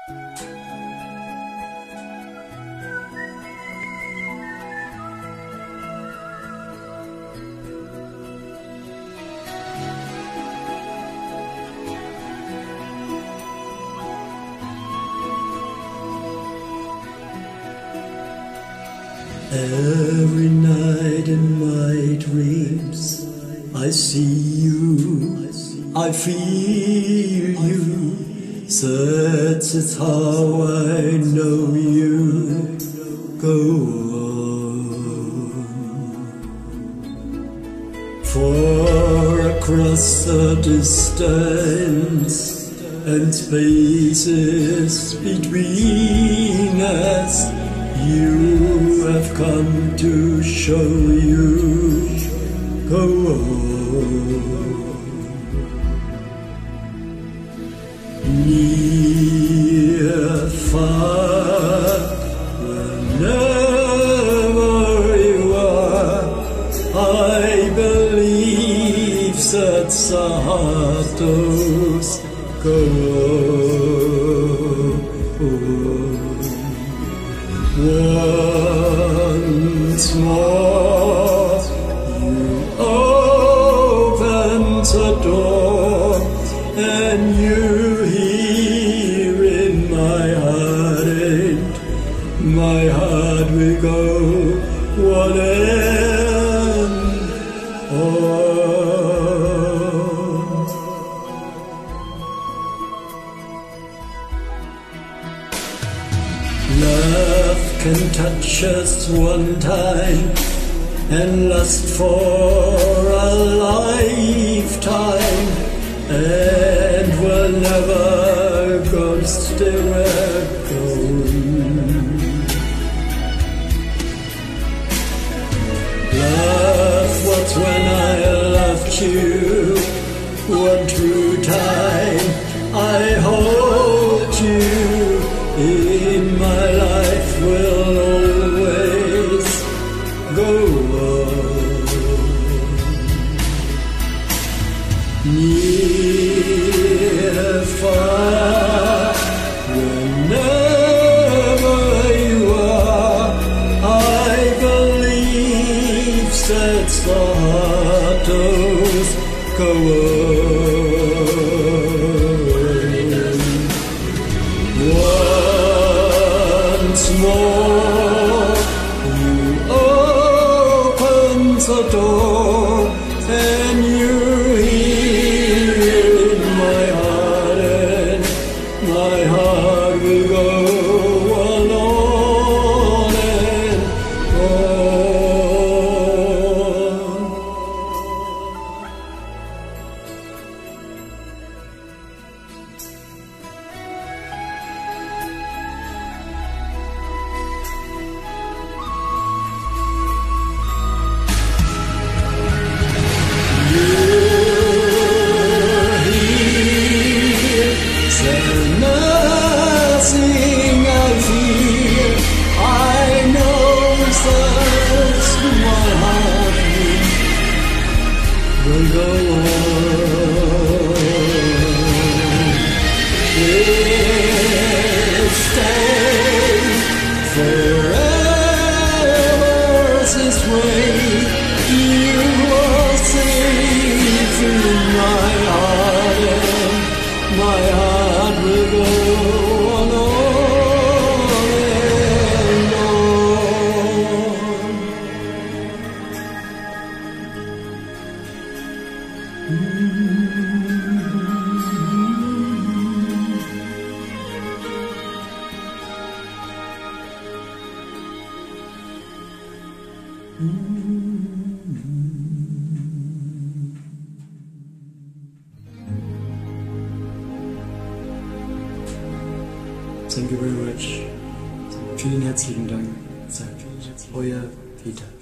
Every night in my dreams I see you, I feel you. That's how I know you. Go on. For across the distance and spaces between us, you have come to show you. Go on. Near, far, whenever you are, I believe that's the heart does. Go on. Once more, you open the door, and you hear in my heart, and my heart will go one and on. Love can touch us one time and last for a lifetime, and we'll never go still we're going. Love was when I loved you, one true time I hold you. In my life will always go on. Near, far, whenever you are, I believe that's the heart does. Go on. Once more, you open the door, and you hear in my heart, and my heart will go on and on. Nothing I feel, I know that's my heart will go on. We'll stay forever this way. You are safe in my heart, and my heart will go on and Thank you very much. Vielen herzlichen Dank. Euer Peter.